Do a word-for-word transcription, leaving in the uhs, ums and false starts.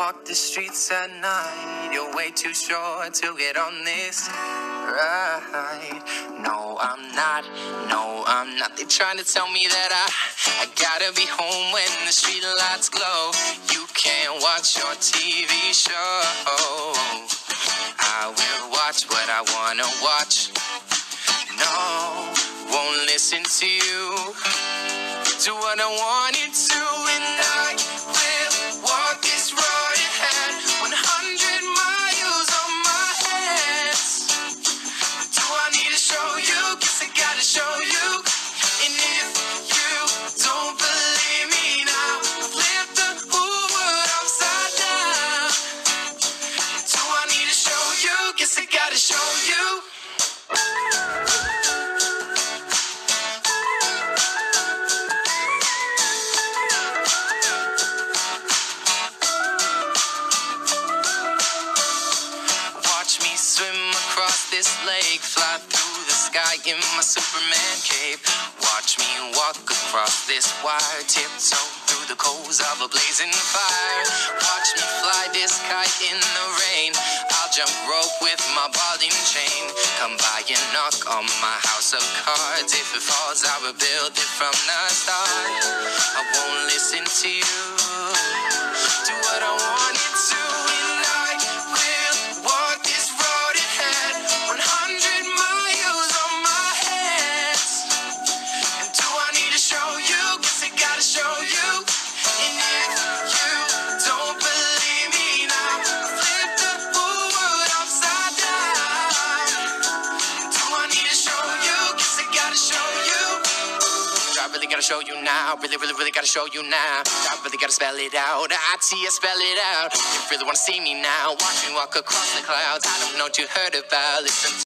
walk the streets at night. You're way too short to get on this ride. No, I'm not. No, I'm not. They're trying to tell me that I, I gotta be home when the street lights glow. You can't watch your T V show. I will watch what I wanna watch. No, won't listen to you. Do what I wanted to, and I will walk this road ahead. one hundred miles on my hands. Do I need to show you? Guess I gotta show you. And if you don't believe me now, flip the whole world upside down. Do I need to show you? Guess I gotta show you. Swim across this lake, fly through the sky in my Superman cape. Watch me walk across this wire, tiptoe through the coals of a blazing fire. Watch me fly this kite in the rain. I'll jump rope with my ball and chain. Come by and knock on my house of cards. If it falls, I will build it from the start. I won't listen to you. Do what I wanted to, and I will walk this road ahead. one hundred miles on my hands. And do I need to show you? Guess I gotta show you. And if you don't believe me now, flip the whole world upside down. Do I need to show you? Guess I gotta show you. I really gotta show you now. Really, really, really gotta show you now. I really gotta spell it out. I T S spell it out. You really wanna see me now? Watch me walk across the clouds. I don't know what you heard about. Listen to